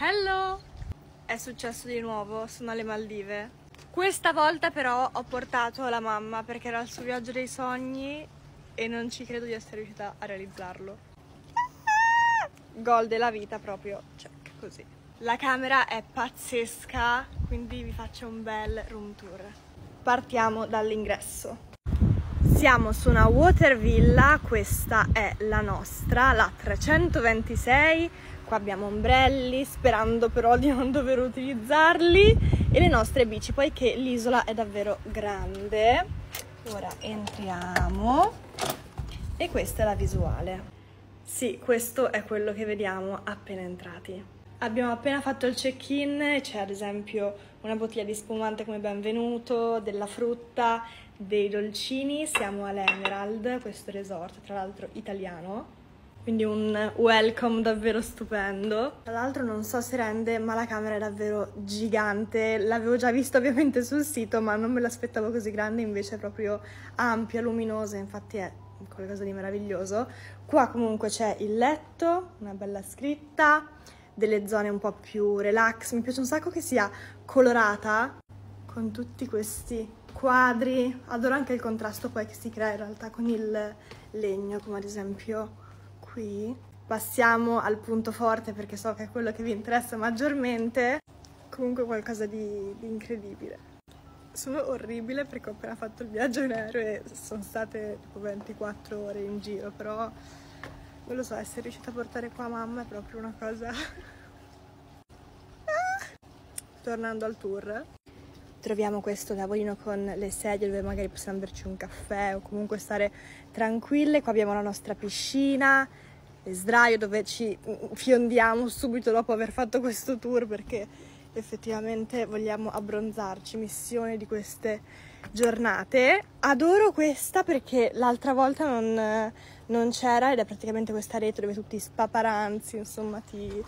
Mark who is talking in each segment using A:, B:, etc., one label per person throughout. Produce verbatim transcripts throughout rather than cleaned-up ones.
A: Hello! È successo di nuovo, sono alle Maldive. Questa volta però ho portato la mamma perché era il suo viaggio dei sogni e non ci credo di essere riuscita a realizzarlo. Gol della vita proprio, check, così. La camera è pazzesca, quindi vi faccio un bel room tour. Partiamo dall'ingresso. Siamo su una water villa, questa è la nostra, la trecentoventisei. Qua abbiamo ombrelli, sperando però di non dover utilizzarli, e le nostre bici, poiché l'isola è davvero grande. Ora entriamo e questa è la visuale. Sì, questo è quello che vediamo appena entrati. Abbiamo appena fatto il check-in, c'è ad esempio una bottiglia di spumante come benvenuto, della frutta, dei dolcini. Siamo all'Emerald, questo resort, tra l'altro italiano. Quindi un welcome davvero stupendo. Tra l'altro non so se rende, ma la camera è davvero gigante. L'avevo già vista ovviamente sul sito, ma non me l'aspettavo così grande, invece è proprio ampia, luminosa, infatti è qualcosa di meraviglioso. Qua comunque c'è il letto, una bella scritta, delle zone un po' più relax. Mi piace un sacco che sia colorata, con tutti questi quadri. Adoro anche il contrasto poi che si crea in realtà con il legno, come ad esempio qui. Passiamo al punto forte perché so che è quello che vi interessa maggiormente. Comunque qualcosa di, di incredibile. Sono orribile perché ho appena fatto il viaggio in aereo e sono state tipo ventiquattro ore in giro, però non lo so, essere riuscita a portare qua mamma è proprio una cosa. Tornando al tour, troviamo questo tavolino con le sedie dove magari possiamo berci un caffè o comunque stare tranquille. Qua abbiamo la nostra piscina, le sdraio dove ci fiondiamo subito dopo aver fatto questo tour perché effettivamente vogliamo abbronzarci, missione di queste giornate. Adoro questa perché l'altra volta non, non c'era ed è praticamente questa rete dove tutti spaparanzi, insomma ti,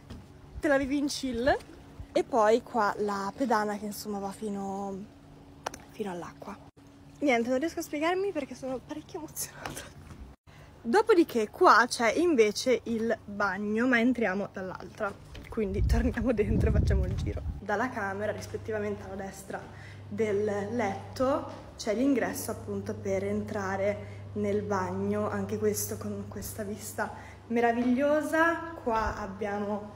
A: te la vivi in chill. E poi qua la pedana che insomma va fino, fino all'acqua. Niente, non riesco a spiegarmi perché sono parecchio emozionata. Dopodiché qua c'è invece il bagno, ma entriamo dall'altra. Quindi torniamo dentro e facciamo il giro. Dalla camera, rispettivamente alla destra del letto, c'è l'ingresso appunto per entrare nel bagno. Anche questo con questa vista meravigliosa. Qua abbiamo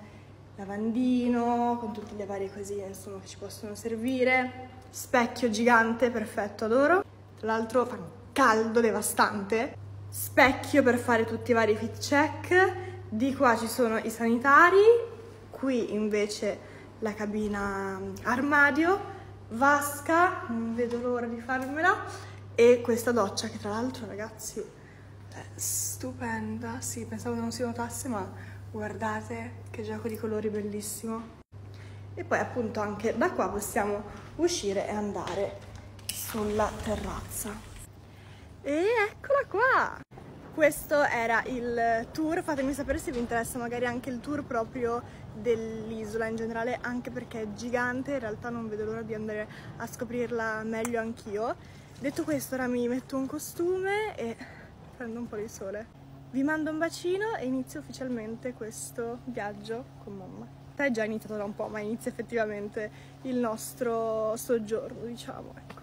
A: lavandino con tutte le varie cosine insomma che ci possono servire, specchio gigante, perfetto, adoro. Tra l'altro fa un caldo devastante. Specchio per fare tutti i vari fit check. Di qua ci sono i sanitari, qui invece la cabina armadio, vasca, non vedo l'ora di farmela, e questa doccia che tra l'altro ragazzi è stupenda. Sì, pensavo non si notasse, ma guardate che gioco di colori bellissimo. E poi appunto anche da qua possiamo uscire e andare sulla terrazza. E eccola qua! Questo era il tour, fatemi sapere se vi interessa magari anche il tour proprio dell'isola in generale, anche perché è gigante, in realtà non vedo l'ora di andare a scoprirla meglio anch'io. Detto questo, ora mi metto un costume e prendo un po' di sole. Vi mando un bacino e inizio ufficialmente questo viaggio con mamma. È già iniziato da un po', ma inizia effettivamente il nostro soggiorno, diciamo, ecco.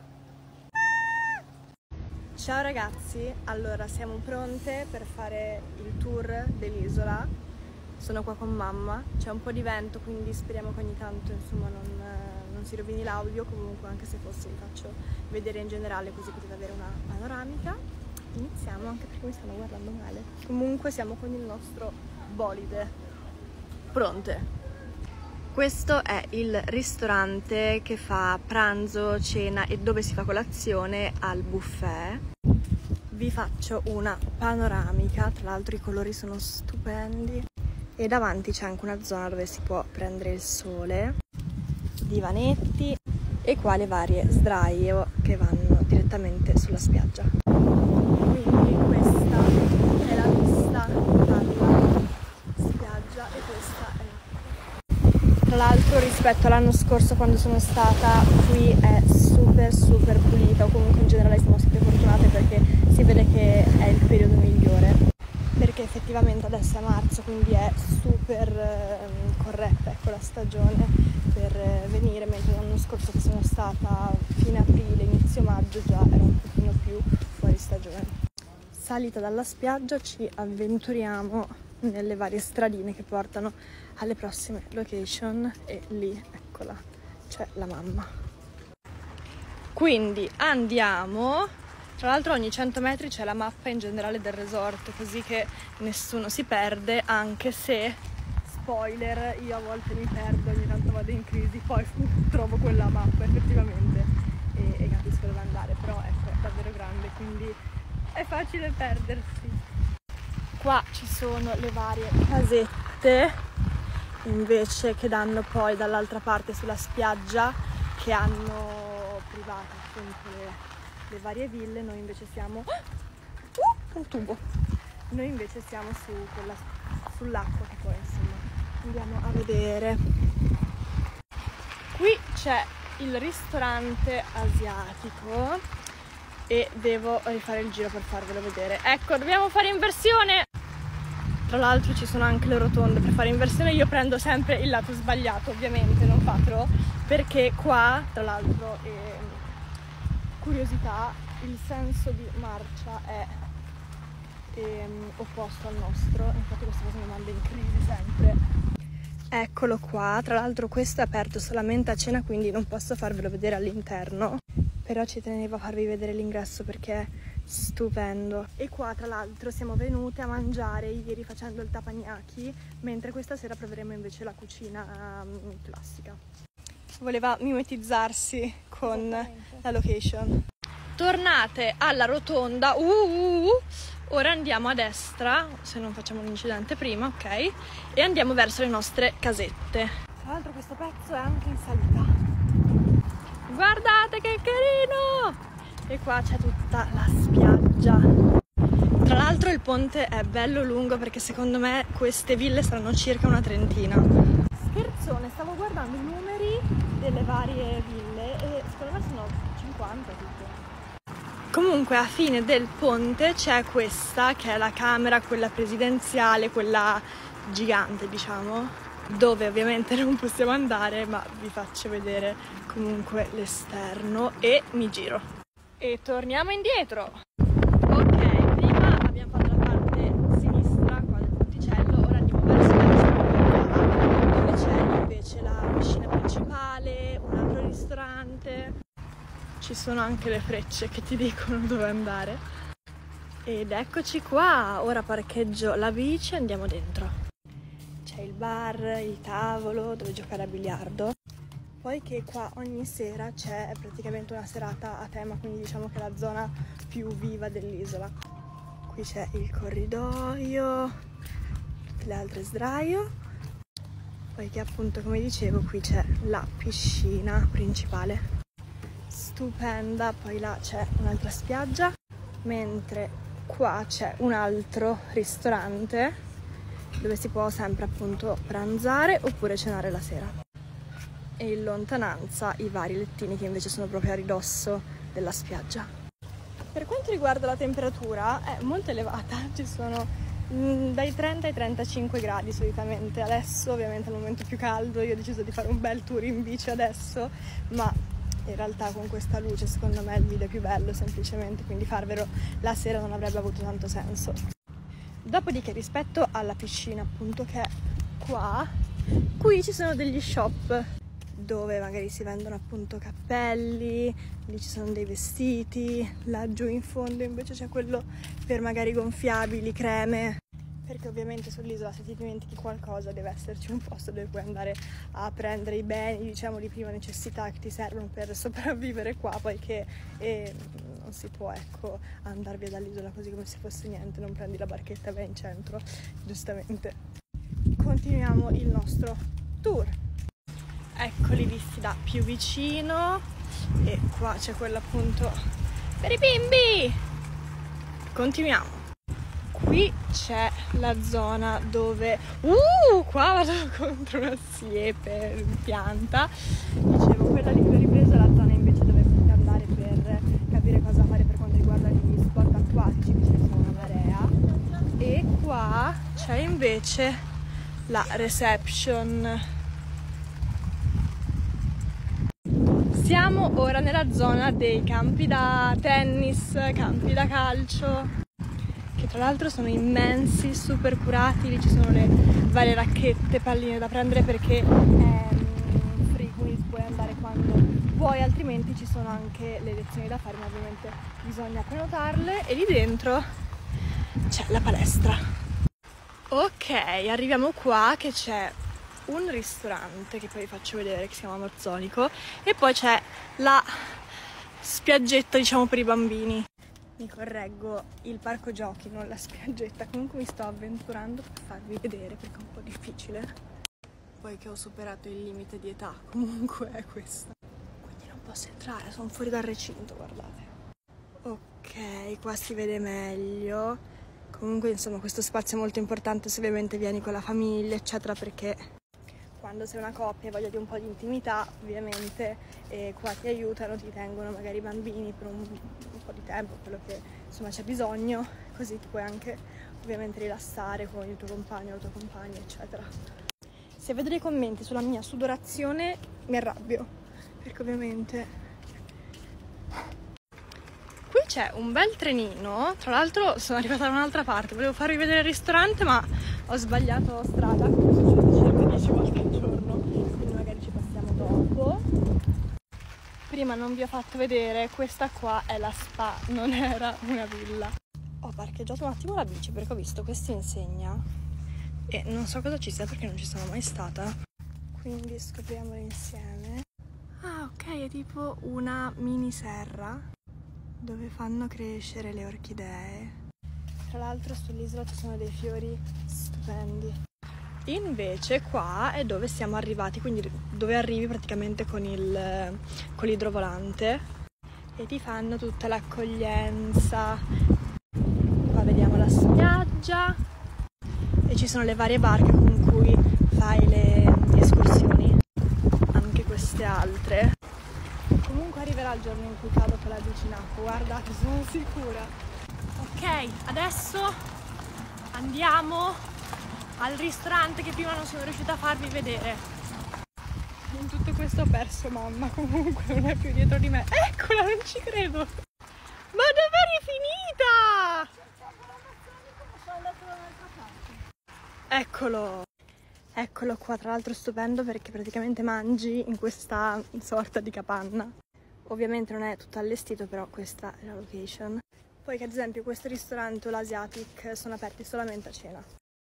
A: Ciao ragazzi, allora siamo pronte per fare il tour dell'isola. Sono qua con mamma, c'è un po' di vento, quindi speriamo che ogni tanto insomma non, non si rovini l'audio. Comunque anche se fosse vi faccio vedere in generale, così potete avere una panoramica. Iniziamo, anche perché mi stanno guardando male. Comunque siamo con il nostro bolide. Pronte? Questo è il ristorante che fa pranzo, cena e dove si fa colazione al buffet. Vi faccio una panoramica, tra l'altro i colori sono stupendi. E davanti c'è anche una zona dove si può prendere il sole, divanetti e qua le varie sdraio che vanno direttamente sulla spiaggia. Quindi questa è la vista dalla spiaggia e questa è l'acqua. Tra l'altro rispetto all'anno scorso quando sono stata qui è super super pulita, o comunque in generale siamo sempre fortunate perché si vede che è il periodo migliore, perché effettivamente adesso è marzo, quindi è super eh, corretta, ecco. la stagione per venire, mentre l'anno scorso che sono stata fine aprile, inizio maggio già era un pochino più fuori stagione. Salita dalla spiaggia ci avventuriamo nelle varie stradine che portano alle prossime location e lì, eccola, c'è la mamma. Quindi andiamo, tra l'altro ogni cento metri c'è la mappa in generale del resort, così che nessuno si perde, anche se, spoiler, io a volte mi perdo, ogni tanto vado in crisi, poi trovo quella mappa effettivamente e, e capisco dove andare, però ecco, è davvero grande, quindi è facile perdersi. Qua ci sono le varie casette invece che danno poi dall'altra parte sulla spiaggia, che hanno privato appunto le, le varie ville. Noi invece siamo uh, un tubo noi invece siamo su quella, sull'acqua, che poi insomma andiamo a vedere. Qui c'è il ristorante asiatico e devo rifare il giro per farvelo vedere. Ecco, dobbiamo fare inversione! Tra l'altro ci sono anche le rotonde per fare inversione. Io prendo sempre il lato sbagliato, ovviamente, non fatelo, perché qua, tra l'altro, eh, curiosità, il senso di marcia è eh, opposto al nostro, infatti questa cosa mi manda in crisi sempre. Eccolo qua, tra l'altro questo è aperto solamente a cena, quindi non posso farvelo vedere all'interno, però ci tenevo a farvi vedere l'ingresso perché è stupendo. E qua tra l'altro siamo venute a mangiare ieri facendo il teppanyaki, mentre questa sera proveremo invece la cucina um, classica. Voleva mimetizzarsi con la location. Tornate alla rotonda, uh, uh, uh. Ora andiamo a destra, se non facciamo un incidente prima, ok? E andiamo verso le nostre casette. Tra l'altro questo pezzo è anche in salita. Guardate che carino! E qua c'è tutta la spiaggia. Tra l'altro il ponte è bello lungo perché secondo me queste ville saranno circa una trentina. Scherzone, stavo guardando i numeri delle varie ville e secondo me sono cinquanta tutte. Comunque a fine del ponte c'è questa che è la camera, quella presidenziale, quella gigante diciamo, dove ovviamente non possiamo andare, ma vi faccio vedere comunque l'esterno e mi giro. E torniamo indietro. Ok, prima abbiamo fatto la parte sinistra qua del ponticello, ora andiamo verso la dove c'è invece la piscina principale, un altro ristorante. Ci sono anche le frecce che ti dicono dove andare. Ed eccoci qua, ora parcheggio la bici e andiamo dentro. C'è il bar, il tavolo dove giocare a biliardo. Poiché qua ogni sera c'è praticamente una serata a tema, quindi diciamo che è la zona più viva dell'isola. Qui c'è il corridoio, tutte le altre sdraio. Poiché appunto, come dicevo, qui c'è la piscina principale. Stupenda, poi là c'è un'altra spiaggia, mentre qua c'è un altro ristorante dove si può sempre appunto pranzare oppure cenare la sera. E in lontananza i vari lettini che invece sono proprio a ridosso della spiaggia. Per quanto riguarda la temperatura è molto elevata, ci sono mh, dai trenta ai trentacinque gradi solitamente. Adesso ovviamente è il momento più caldo, io ho deciso di fare un bel tour in bici adesso, ma in realtà con questa luce secondo me il video è più bello semplicemente, quindi farvelo la sera non avrebbe avuto tanto senso. Dopodiché rispetto alla piscina appunto che è qua, qui ci sono degli shop dove magari si vendono appunto cappelli, lì ci sono dei vestiti, laggiù in fondo invece c'è quello per magari gonfiabili, creme, perché ovviamente sull'isola se ti dimentichi qualcosa deve esserci un posto dove puoi andare a prendere i beni, diciamo, di prima necessità che ti servono per sopravvivere qua, poiché eh, non si può, ecco, andare via dall'isola così come se fosse niente, non prendi la barchetta e vai in centro, giustamente. Continuiamo il nostro tour. Eccoli visti da più vicino e qua c'è quello appunto per i bimbi. Continuiamo. Qui c'è la zona dove uh qua vado contro una siepe pianta. Dicevo, quella lì che ho ripreso è la zona invece dove potete andare per capire cosa fare per quanto riguarda gli sport acquatici, che ci sono una marea. E qua c'è invece la reception Siamo ora nella zona dei campi da tennis, campi da calcio, che tra l'altro sono immensi, super curati. Lì ci sono le varie racchette, palline da prendere perché è free, quindi puoi andare quando vuoi, altrimenti ci sono anche le lezioni da fare, ma ovviamente bisogna prenotarle. E lì dentro c'è la palestra. Ok, arriviamo qua che c'è un ristorante che poi vi faccio vedere, che si chiama Amazzonico, e poi c'è la spiaggetta, diciamo, per i bambini. Mi correggo, il parco giochi, non la spiaggetta. Comunque mi sto avventurando per farvi vedere perché è un po' difficile, poi che ho superato il limite di età. Comunque è questo, quindi non posso entrare, sono fuori dal recinto, guardate. Ok, qua si vede meglio. Comunque insomma questo spazio è molto importante se ovviamente vieni con la famiglia eccetera, perché quando sei una coppia e voglia di un po' di intimità ovviamente eh, qua ti aiutano, ti tengono magari i bambini per un, un po' di tempo, quello che insomma c'è bisogno, così ti puoi anche ovviamente rilassare con il tuo compagno, la tua compagna eccetera. Se vedo dei commenti sulla mia sudorazione mi arrabbio, perché ovviamente qui c'è un bel trenino. Tra l'altro sono arrivata da un'altra parte, volevo farvi vedere il ristorante ma ho sbagliato strada, come succede circa dieci volte al giorno, quindi magari ci passiamo dopo. Prima non vi ho fatto vedere, questa qua è la spa, non era una villa. Ho parcheggiato un attimo la bici perché ho visto questa insegna e non so cosa ci sia perché non ci sono mai stata, quindi scopriamolo insieme. Ah ok, è tipo una mini serra dove fanno crescere le orchidee. Tra l'altro sull'isola ci sono dei fiori stupendi. Invece qua è dove siamo arrivati, quindi dove arrivi praticamente con il con l'idrovolante e ti fanno tutta l'accoglienza. Qua vediamo la spiaggia e ci sono le varie barche con cui fai le escursioni, anche queste altre. Comunque arriverà il giorno in cui cado con la bici in acqua, guardate, sono sicura. Ok, adesso andiamo al ristorante che prima non sono riuscita a farvi vedere. In tutto questo ho perso mamma, comunque non è più dietro di me. Eccola, non ci credo! Ma dov'eri finita? Eccolo! Eccolo qua, tra l'altro stupendo perché praticamente mangi in questa sorta di capanna. Ovviamente non è tutto allestito, però questa è la location. Poi che ad esempio questo ristorante o l'Asiatic sono aperti solamente a cena.